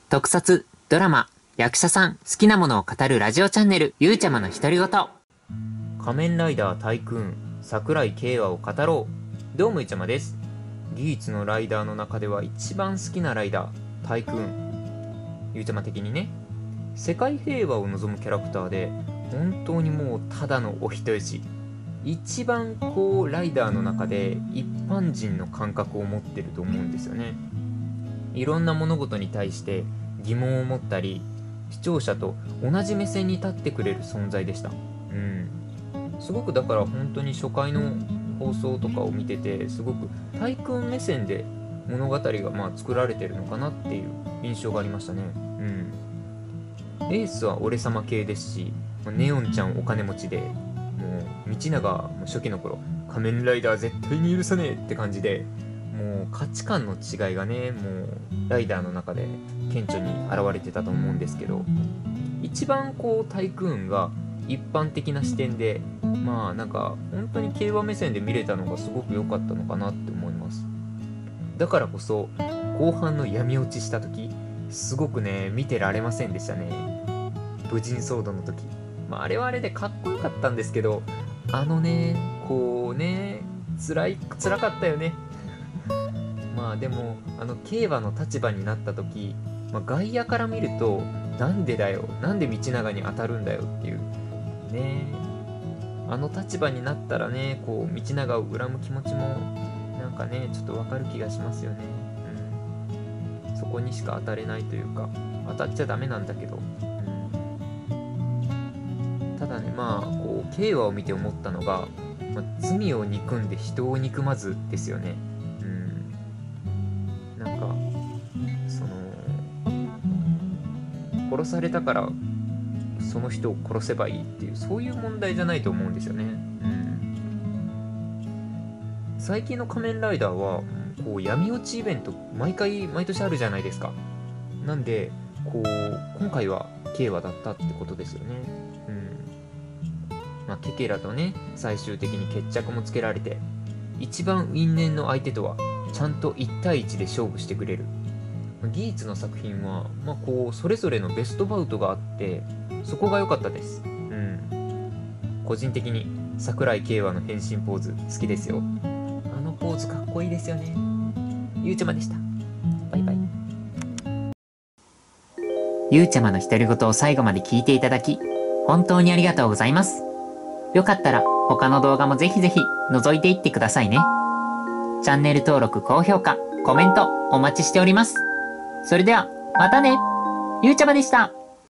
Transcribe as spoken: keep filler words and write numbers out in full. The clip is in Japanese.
特撮、ドラマ、役者さん、好きなものを語るラジオチャンネル、ゆうちゃまの独り言。仮面ライダータイクーン、桜井慶和を語ろう。どうもゆうちゃまです。ギーツのライダーの中では一番好きなライダー、タイクーン。ゆうちゃま的にね、世界平和を望むキャラクターで、本当にもうただのお人よし。一番こうライダーの中で一般人の感覚を持ってると思うんですよね。いろんな物事に対して疑問を持ったり、視聴者と同じ目線に立ってくれる存在でした。うんすごくだから本当に初回の放送とかを見てて、すごくタイクーン目線で物語がまあ作られてるのかなっていう印象がありましたね。うんエースは俺様系ですし、ネオンちゃんお金持ちで、もう道長も初期の頃、仮面ライダー絶対に許さねえって感じで、もう価値観の違いがね、もうライダーの中で顕著に現れてたと思うんですけど、一番こうタイクーンが一般的な視点で、まあなんか本当に競馬目線で見れたのがすごく良かったのかなって思います。だからこそ後半の闇落ちした時、すごくね見てられませんでしたね。武人騒動の時、まあ、あれはあれでかっこよかったんですけど、あのねこうね辛い辛かったよね。まあでもあの競馬の立場になった時、まあ、外野から見るとなんでだよ、なんで道長に当たるんだよっていうね、あの立場になったらね、こう道長を恨む気持ちもなんかねちょっとわかる気がしますよね。うん、そこにしか当たれないというか、当たっちゃダメなんだけど、ただね、まあこう慶和を見て思ったのが、まあ、罪を憎んで人を憎まずですよね。うんなんかその殺されたからその人を殺せばいいっていう、そういう問題じゃないと思うんですよね。うん最近の仮面ライダーはこう闇落ちイベント毎回毎年あるじゃないですか。なんでこう今回は慶和だったってことですよね。うんまあ、ケケラとね最終的に決着もつけられて、一番因縁の相手とはちゃんといち対いちで勝負してくれる。ギーツの作品は、まあ、こうそれぞれのベストバウトがあって、そこが良かったです。うん個人的に桜井慶和の変身ポーズ好きですよ。あのポーズかっこいいですよね。ゆうちゃまでした。バイバイ。ゆうちゃまの独り言を最後まで聞いていただき本当にありがとうございます。よかったら他の動画もぜひぜひ覗いていってくださいね。チャンネル登録、高評価、コメントお待ちしております。それではまたね。ゆうちゃまでした。